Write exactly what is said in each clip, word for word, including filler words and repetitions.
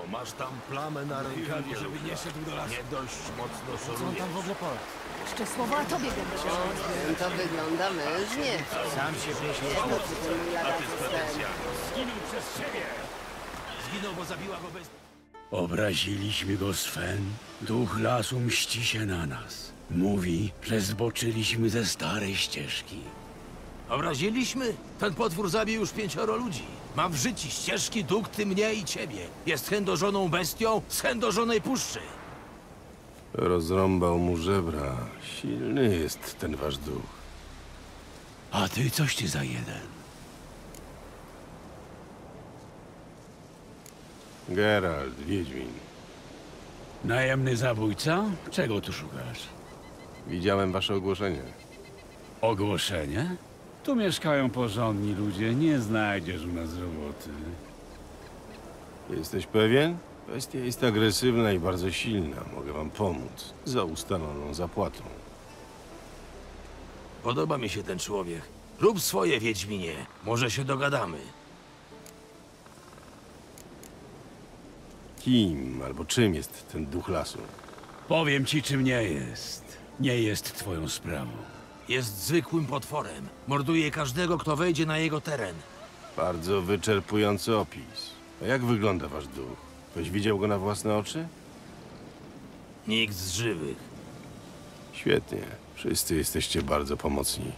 masz tam plamę na rękawie, żeby nie szedł do lasu. Nie dość mocno Co on szorujesz. tam w ogóle powie? Jeszcze słowa o tobie będę To wygląda mężnie. Sam się pieśni. Ten lada ten. Zginął przez siebie! Zginął, bo zabiła go bez... Obraziliśmy go, Sven. Duch lasu mści się na nas. Mówi, że zboczyliśmy ze starej ścieżki. Obraziliśmy? Ten potwór zabił już pięcioro ludzi. Ma w życiu ścieżki, dukty, mnie i ciebie. Jest chędożoną bestią z chędożonej puszczy. Rozrąbał mu żebra. Silny jest ten wasz duch. A ty coś ty za jeden. Geralt, Wiedźmin. Najemny zabójca? Czego tu szukasz? Widziałem wasze ogłoszenie. Ogłoszenie? Tu mieszkają porządni ludzie, nie znajdziesz u nas roboty. Jesteś pewien? Bestia jest agresywna i bardzo silna. Mogę wam pomóc. Za ustaloną zapłatą. Podoba mi się ten człowiek. Rób swoje, Wiedźminie. Może się dogadamy. Kim albo czym jest ten duch lasu? Powiem ci, czym nie jest. Nie jest twoją sprawą. Jest zwykłym potworem. Morduje każdego, kto wejdzie na jego teren. Bardzo wyczerpujący opis. A jak wygląda wasz duch? Ktoś widział go na własne oczy? Nikt z żywych. Świetnie. Wszyscy jesteście bardzo pomocni.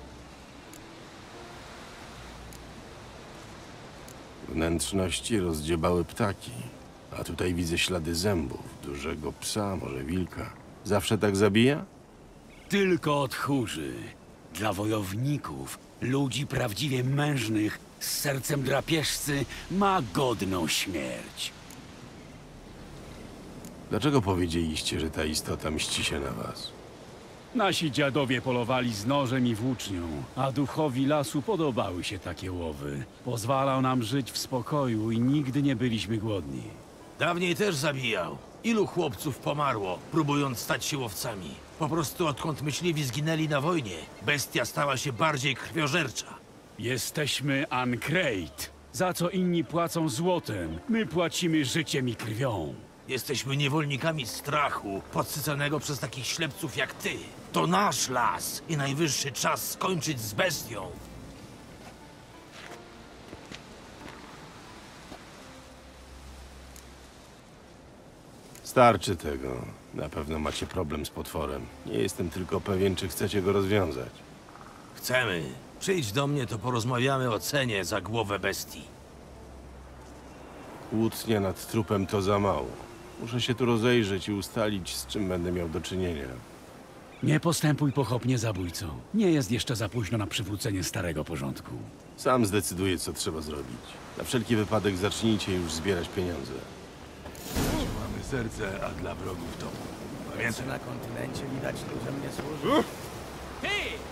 Wnętrzności rozdziebały ptaki. A tutaj widzę ślady zębów. Dużego psa, może wilka. Zawsze tak zabija? Tylko od tchórzy. Dla wojowników, ludzi prawdziwie mężnych, z sercem drapieżcy, ma godną śmierć. Dlaczego powiedzieliście, że ta istota mści się na was? Nasi dziadowie polowali z nożem i włócznią, a duchowi lasu podobały się takie łowy. Pozwalał nam żyć w spokoju i nigdy nie byliśmy głodni. Dawniej też zabijał. Ilu chłopców pomarło, próbując stać się łowcami? Po prostu odkąd myśliwi zginęli na wojnie, bestia stała się bardziej krwiożercza. Jesteśmy Ancreit. Za co inni płacą złotem, my płacimy życiem i krwią. Jesteśmy niewolnikami strachu, podsycanego przez takich ślepców jak ty. To nasz las i najwyższy czas skończyć z bestią. Starczy tego. Na pewno macie problem z potworem. Nie jestem tylko pewien, czy chcecie go rozwiązać. Chcemy. Przyjdź do mnie, to porozmawiamy o cenie za głowę bestii. Kłótnia nad trupem to za mało. Muszę się tu rozejrzeć i ustalić, z czym będę miał do czynienia. Nie postępuj pochopnie, zabójco. Nie jest jeszcze za późno na przywrócenie starego porządku. Sam zdecyduję, co trzeba zrobić. Na wszelki wypadek zacznijcie już zbierać pieniądze. Mamy serce, a dla wrogów to... Więcej na kontynencie widać ludziom nie służy. Ty!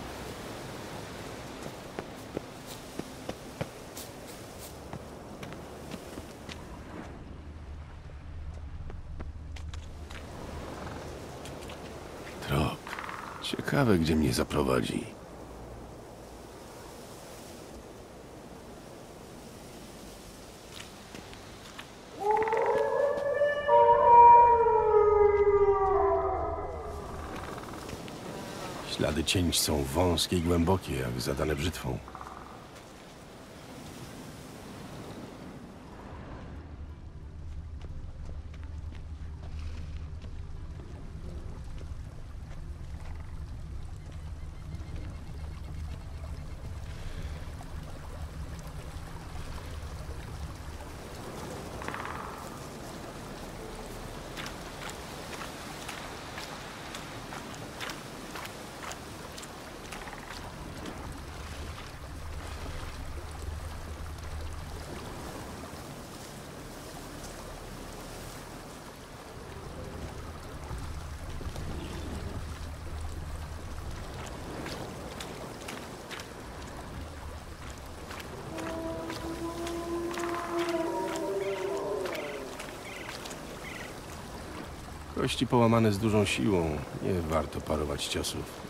Trop. Ciekawe, gdzie mnie zaprowadzi. Ślady cięć są wąskie i głębokie, jak zadane brzytwą. Kości połamane z dużą siłą. Nie warto parować ciosów.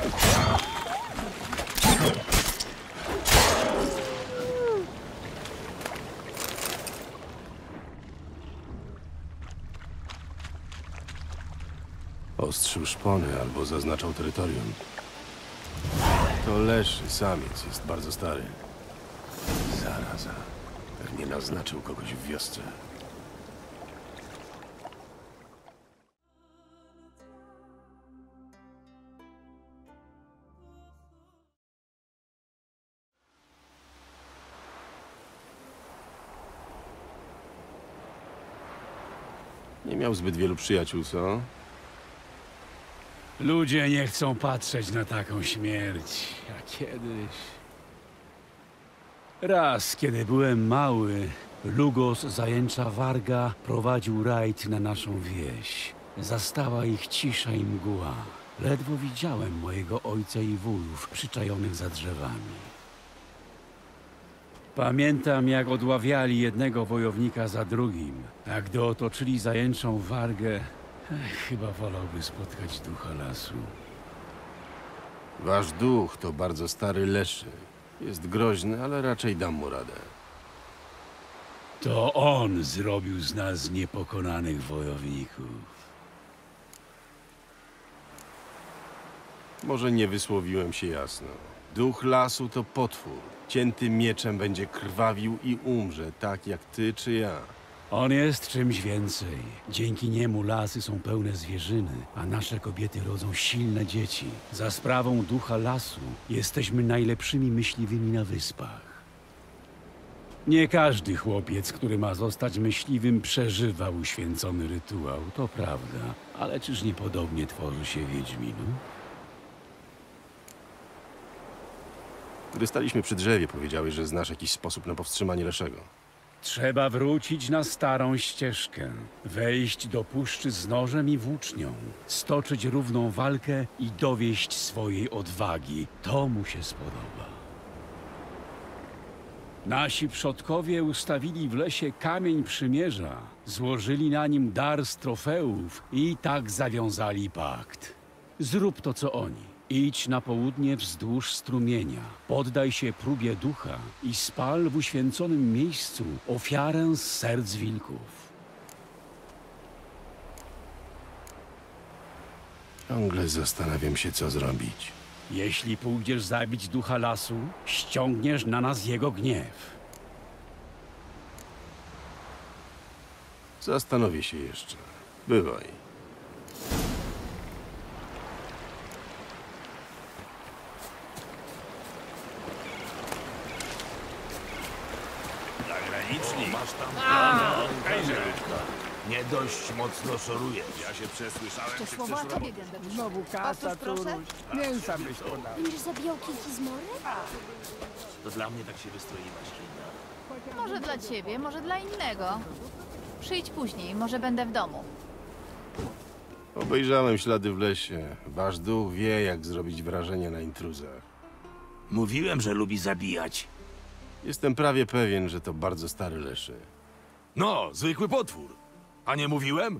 Ostrzył szpony albo zaznaczał terytorium. To Leszy, samiec, jest bardzo stary. Zaraza. Pewnie naznaczył kogoś w wiosce. Nie miał zbyt wielu przyjaciół, co? Ludzie nie chcą patrzeć na taką śmierć, jak kiedyś. Raz, kiedy byłem mały, Lugos zajęcza Warga prowadził rajd na naszą wieś. Zastała ich cisza i mgła. Ledwo widziałem mojego ojca i wujów przyczajonych za drzewami. Pamiętam, jak odławiali jednego wojownika za drugim, a gdy otoczyli zajęczą Wargę, ech, chyba wolałby spotkać ducha lasu. Wasz duch to bardzo stary Leszy. Jest groźny, ale raczej dam mu radę. To on zrobił z nas niepokonanych wojowników. Może nie wysłowiłem się jasno. Duch lasu to potwór. Cięty mieczem będzie krwawił i umrze, tak jak ty czy ja. On jest czymś więcej. Dzięki niemu lasy są pełne zwierzyny, a nasze kobiety rodzą silne dzieci. Za sprawą ducha lasu jesteśmy najlepszymi myśliwymi na wyspach. Nie każdy chłopiec, który ma zostać myśliwym, przeżywa uświęcony rytuał, to prawda. Ale czyż niepodobnie tworzy się wiedźminu? Gdy staliśmy przy drzewie, powiedziałeś, że znasz jakiś sposób na powstrzymanie Leszego. Trzeba wrócić na starą ścieżkę, wejść do puszczy z nożem i włócznią, stoczyć równą walkę i dowieść swojej odwagi. To mu się spodoba. Nasi przodkowie ustawili w lesie kamień przymierza, złożyli na nim dar z trofeów i tak zawiązali pakt. Zrób to, co oni. Idź na południe wzdłuż strumienia, poddaj się próbie ducha i spal w uświęconym miejscu ofiarę z serc wilków. Ciągle zastanawiam się, co zrobić. Jeśli pójdziesz zabić ducha lasu, ściągniesz na nas jego gniew. Zastanowię się jeszcze. Bywaj. Zagraniczni. Masz tam Hejże. Nie dość mocno szorujesz. Ja się przesłyszałem, Jeszcze czy słowa chcesz o tobie robić? będę Znowu kasa, Powtórz, proszę. turuś. Mięsa byś podał. Będziesz zabijał kilki z mory? To dla mnie tak się wystroiłaś, Linda. Może dla ciebie, może dla innego. Przyjdź później, może będę w domu. Obejrzałem ślady w lesie. Wasz duch wie, jak zrobić wrażenie na intruzach. Mówiłem, że lubi zabijać. Jestem prawie pewien, że to bardzo stary Leszy. No, zwykły potwór. A nie mówiłem?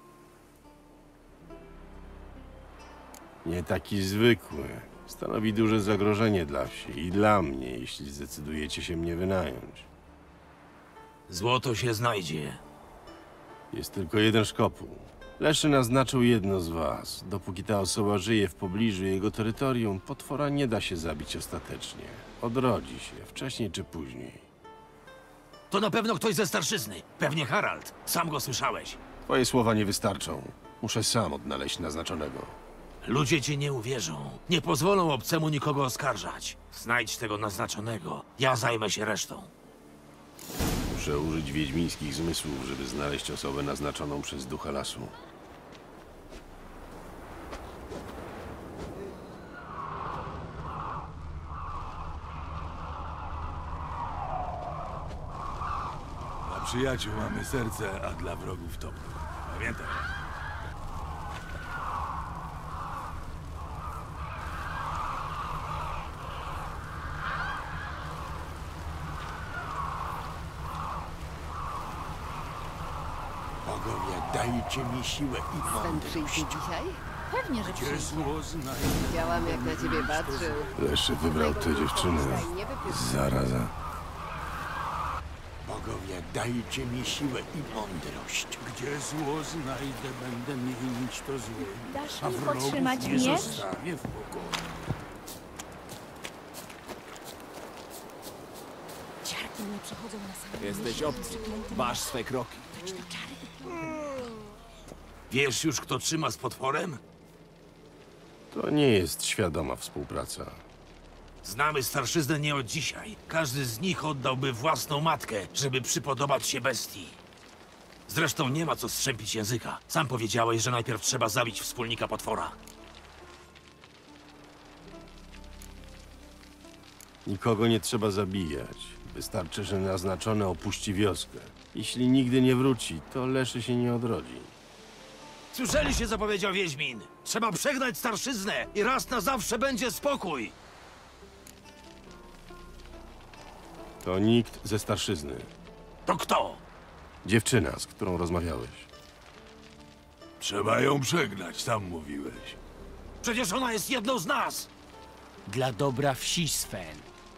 Nie taki zwykły. Stanowi duże zagrożenie dla wsi i dla mnie, jeśli zdecydujecie się mnie wynająć. Złoto się znajdzie. Jest tylko jeden szkopuł. Leszy naznaczył jedno z was. Dopóki ta osoba żyje w pobliżu jego terytorium, potwora nie da się zabić ostatecznie. Odrodzi się, wcześniej czy później. To na pewno ktoś ze starszyzny. Pewnie Harald. Sam go słyszałeś. Twoje słowa nie wystarczą. Muszę sam odnaleźć naznaczonego. Ludzie ci nie uwierzą. Nie pozwolą obcemu nikogo oskarżać. Znajdź tego naznaczonego. Ja zajmę się resztą. Muszę użyć wiedźmińskich zmysłów, żeby znaleźć osobę naznaczoną przez ducha lasu. Dla przyjaciół mamy serce, a dla wrogów to. Pamiętaj. Bogowie, dajcie mi siłę i Ten mądrość. przyjdzie dzisiaj? Pewnie, że przyjdzie. Widziałam, jak na ciebie patrzył. Leszczy wybrał tę dziewczynę. Nie wypił. Zaraza. Bogowie, dajcie mi siłę i mądrość. Gdzie zło znajdę, będę mienić to zło. Dasz A mi wrogów podtrzymać nie miecz? zostawię w pokoju. Ciarki nie przechodzą na samym Jesteś obcy. Waż swe kroki. Wiesz już, kto trzyma z potworem? To nie jest świadoma współpraca. Znamy starszyznę nie od dzisiaj. Każdy z nich oddałby własną matkę, żeby przypodobać się bestii. Zresztą nie ma co strzępić języka. Sam powiedziałeś, że najpierw trzeba zabić wspólnika potwora. Nikogo nie trzeba zabijać. Wystarczy, że naznaczony opuści wioskę. Jeśli nigdy nie wróci, to Leszy się nie odrodzi. Słyszeliście, co powiedział Wiedźmin? Trzeba przegnać starszyznę i raz na zawsze będzie spokój. To nikt ze starszyzny. To kto? Dziewczyna, z którą rozmawiałeś. Trzeba ją przegnać, sam mówiłeś. Przecież ona jest jedną z nas. Dla dobra wsi, Sven.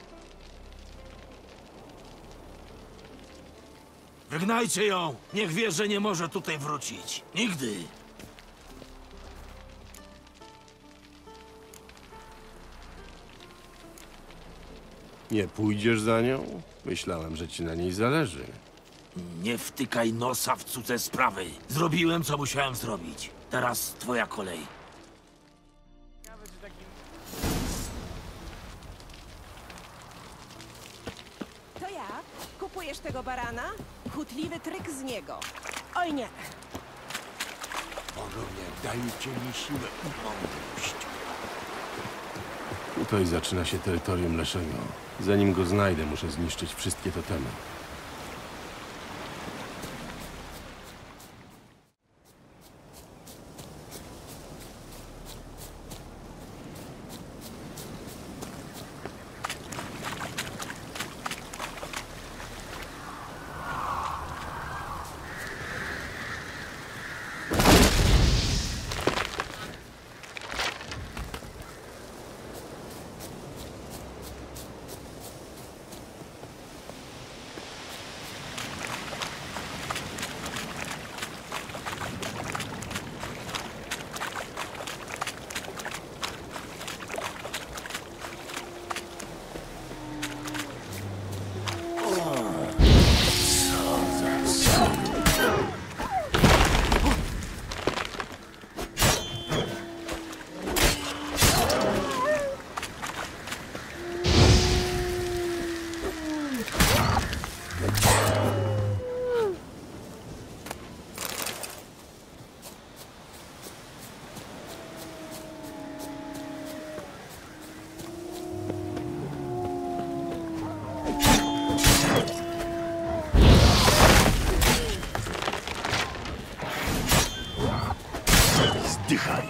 Wygnajcie ją. Niech wie, że nie może tutaj wrócić. Nigdy. Nie pójdziesz za nią? Myślałem, że ci na niej zależy. Nie wtykaj nosa w cudze sprawy. Zrobiłem, co musiałem zrobić. Teraz twoja kolej. To jak? Kupujesz tego barana? Chutliwy tryk z niego. Oj nie. Bogowie, dajcie mi siłę i mądrość. Tutaj zaczyna się terytorium Leszego. Zanim go znajdę, muszę zniszczyć wszystkie totemy. Dychaj!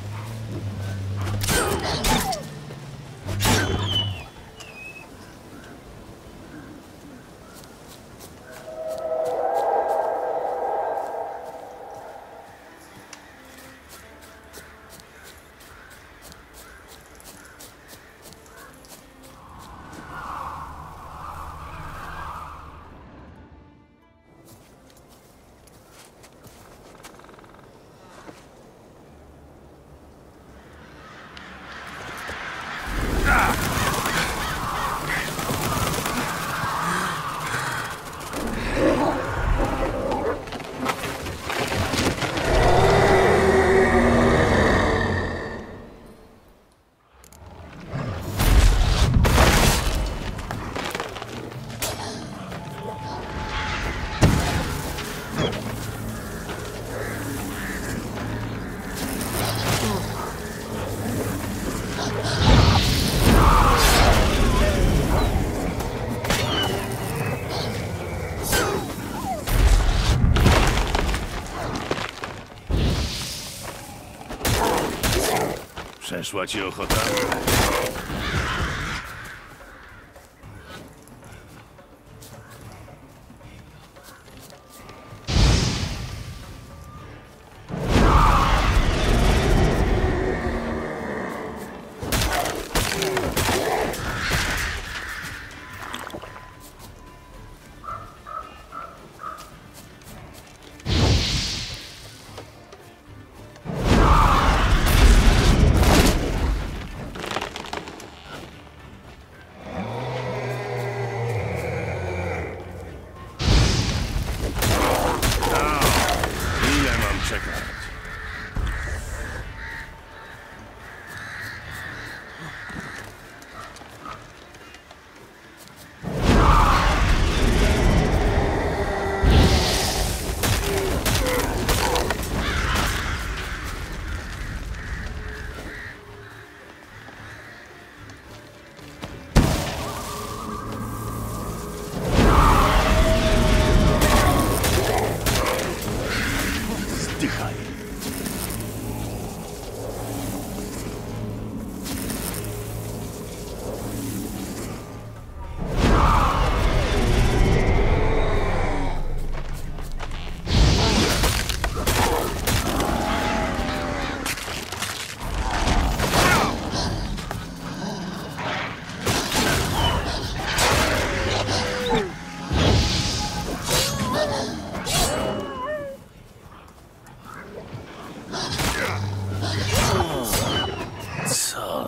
Przeszła ci ochota?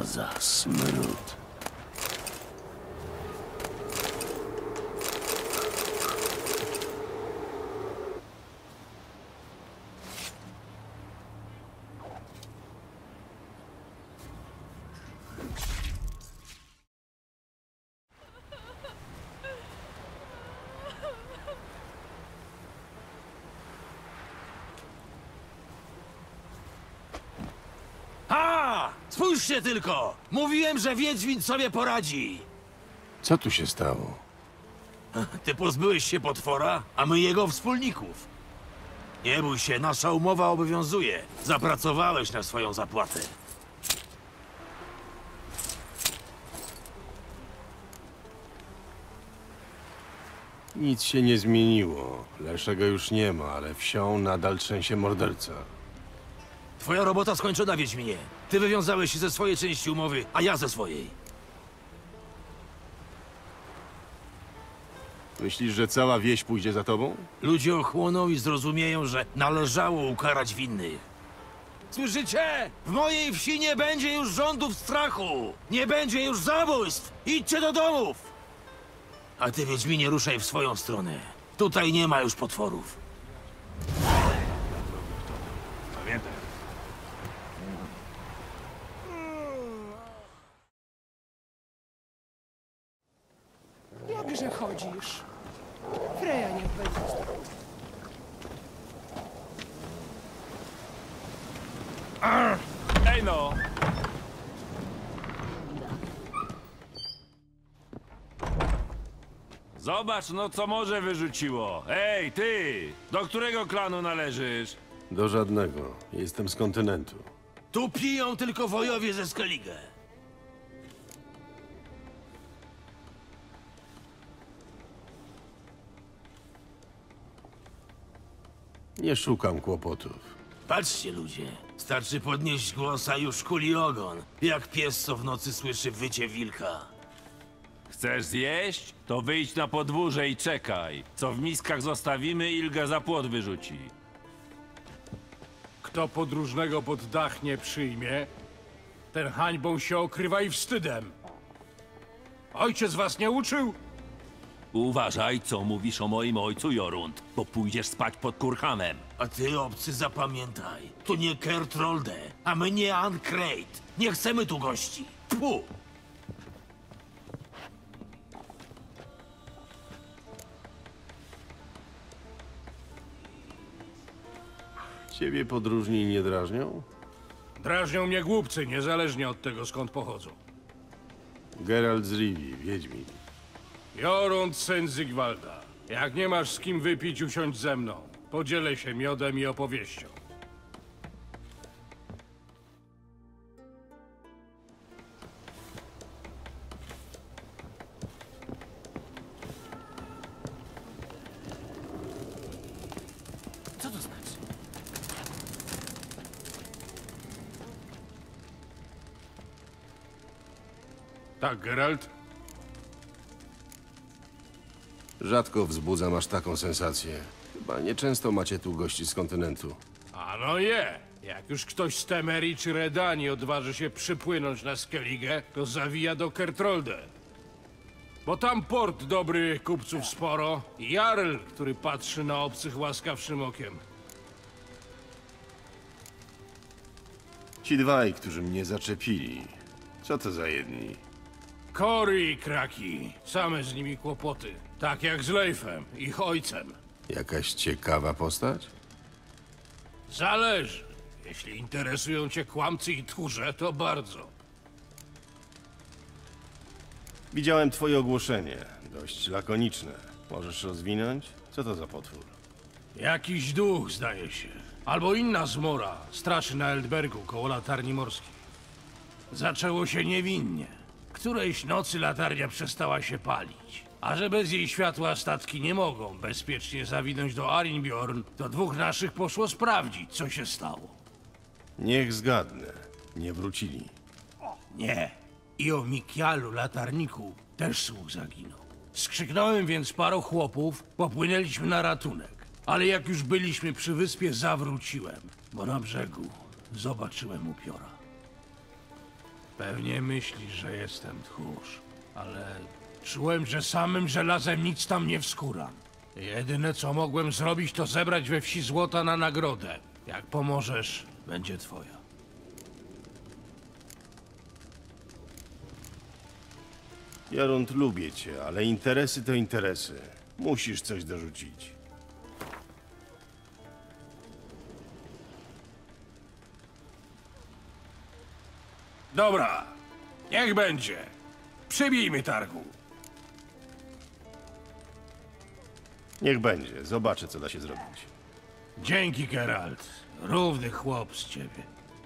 Co za smród. Ha! Spójrzcie tylko! Mówiłem, że Wiedźmin sobie poradzi! Co tu się stało? Ty pozbyłeś się potwora, a my jego wspólników. Nie bój się, nasza umowa obowiązuje. Zapracowałeś na swoją zapłatę. Nic się nie zmieniło. Leszego już nie ma, ale wsią nadal trzęsie morderca. Twoja robota skończona, Wiedźminie. Ty wywiązałeś się ze swojej części umowy, a ja ze swojej. Myślisz, że cała wieś pójdzie za tobą? Ludzie ochłoną i zrozumieją, że należało ukarać winnych. Słyszycie? W mojej wsi nie będzie już rządów strachu! Nie będzie już zabójstw! Idźcie do domów! A ty, Wiedźminie, ruszaj w swoją stronę. Tutaj nie ma już potworów. Pamiętaj. Jakże chodzisz? Freja niech będzie z tobą. Ej no! Zobacz no, co morze wyrzuciło. Ej, ty! Do którego klanu należysz? Do żadnego. Jestem z kontynentu. Tu piją tylko wojowie ze Skellige. Nie szukam kłopotów. Patrzcie, ludzie. Starczy podnieść głos, a już kuli ogon. Jak pies, co w nocy słyszy wycie wilka. Chcesz zjeść? To wyjdź na podwórze i czekaj. Co w miskach zostawimy, Ilga za płot wyrzuci. Kto podróżnego pod dach nie przyjmie, ten hańbą się okrywa i wstydem. Ojciec was nie uczył? Uważaj, co mówisz o moim ojcu, Jorund, bo pójdziesz spać pod kurhamem. A ty, obcy, zapamiętaj. To nie Kertrolde, a my nie Ankreit. Nie chcemy tu gości. Tfu! Ciebie podróżni nie drażnią? Drażnią mnie głupcy, niezależnie od tego, skąd pochodzą. Geralt z Rivii, Wiedźmin. Jorund, syn Zygwalda. Jak nie masz z kim wypić, usiądź ze mną. Podzielę się miodem i opowieścią. Co to znaczy? Tak, Geralt? Rzadko wzbudzam aż taką sensację. Chyba nieczęsto macie tu gości z kontynentu. A no je! Jak już ktoś z Temerii czy Redanii odważy się przypłynąć na Skellige, to zawija do Kertrolde. Bo tam port dobrych kupców sporo i Jarl, który patrzy na obcych łaskawszym okiem. Ci dwaj, którzy mnie zaczepili. Co to za jedni? Kory i Kraki. Same z nimi kłopoty. Tak jak z Leifem, ich ojcem. Jakaś ciekawa postać? Zależy. Jeśli interesują cię kłamcy i tchórze, to bardzo. Widziałem twoje ogłoszenie. Dość lakoniczne. Możesz rozwinąć? Co to za potwór? Jakiś duch, zdaje się. Albo inna zmora. Straszy na Eldbergu, koło latarni morskiej. Zaczęło się niewinnie. Którejś nocy latarnia przestała się palić. A że bez jej światła statki nie mogą bezpiecznie zawinąć do Arinbjorn, to dwóch naszych poszło sprawdzić, co się stało. Niech zgadnę. Nie wrócili. Nie. I o Mikialu, latarniku, też słuch zaginął. Skrzyknąłem więc paru chłopów, popłynęliśmy na ratunek. Ale jak już byliśmy przy wyspie, zawróciłem, bo na brzegu zobaczyłem upiora. Pewnie myślisz, że jestem tchórz, ale czułem, że samym żelazem nic tam nie wskuram. Jedyne, co mogłem zrobić, to zebrać we wsi złota na nagrodę. Jak pomożesz, będzie twoja. Jorund, lubię cię, ale interesy to interesy. Musisz coś dorzucić. Dobra, niech będzie. Przybijmy targu. Niech będzie. Zobaczę, co da się zrobić. Dzięki, Geralt. Równy chłop z ciebie.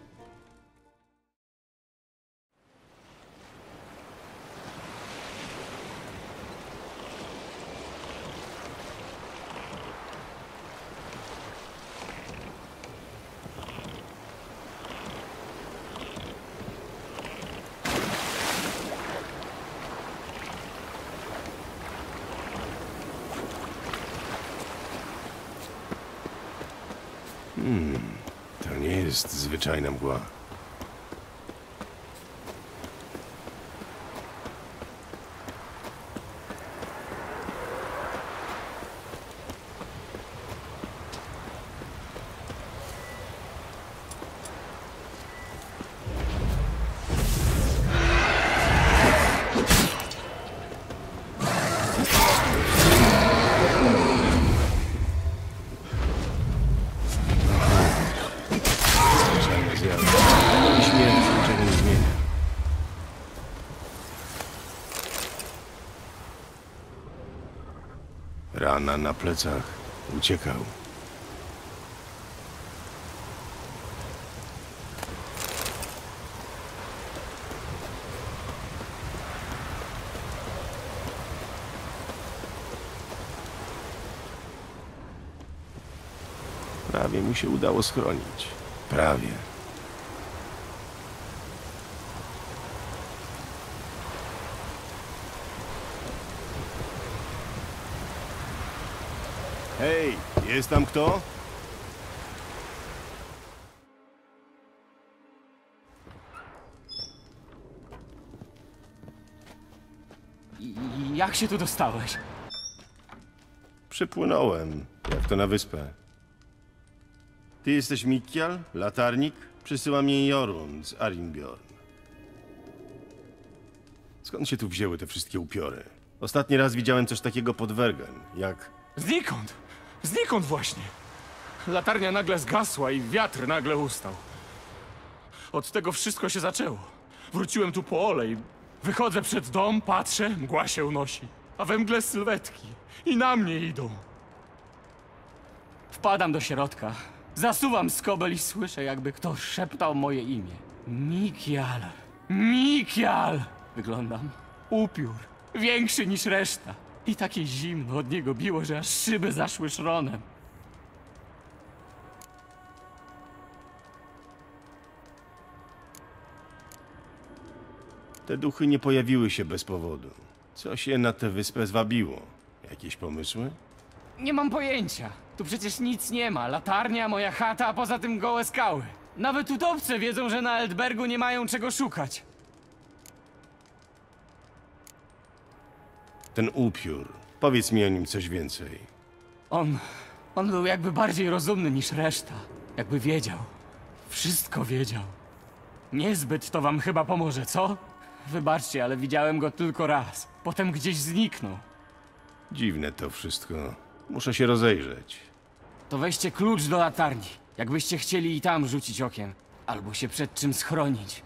Hmm, to nie jest zwyczajna mgła. Rana na plecach. Uciekał. Prawie mu się udało schronić. Prawie. Hej, jest tam kto? I, jak się tu dostałeś? Przypłynąłem. Jak to na wyspę. Ty jesteś Mikkial? Latarnik? Przysyła mnie Jorund z Arinbjorn. Skąd się tu wzięły te wszystkie upiory? Ostatni raz widziałem coś takiego pod Wergen, jak... Znikąd! Znikąd właśnie! Latarnia nagle zgasła i wiatr nagle ustał. Od tego wszystko się zaczęło. Wróciłem tu po olej. Wychodzę przed dom, patrzę, mgła się unosi. A we mgle sylwetki. I na mnie idą. Wpadam do środka. Zasuwam skobel i słyszę, jakby ktoś szeptał moje imię. Mikkial. Mikkial! Wyglądam. Upiór. Większy niż reszta. I takie zimno od niego biło, że aż szyby zaszły szronem. Te duchy nie pojawiły się bez powodu. Co się na tę wyspę zwabiło? Jakieś pomysły? Nie mam pojęcia. Tu przecież nic nie ma. Latarnia, moja chata, a poza tym gołe skały. Nawet utopce wiedzą, że na Eldbergu nie mają czego szukać. Ten upiór. Powiedz mi o nim coś więcej. On... on był jakby bardziej rozumny niż reszta. Jakby wiedział. Wszystko wiedział. Niezbyt to wam chyba pomoże, co? Wybaczcie, ale widziałem go tylko raz. Potem gdzieś zniknął. Dziwne to wszystko. Muszę się rozejrzeć. To weźcie klucz do latarni. Jakbyście chcieli i tam rzucić okiem. Albo się przed czym schronić.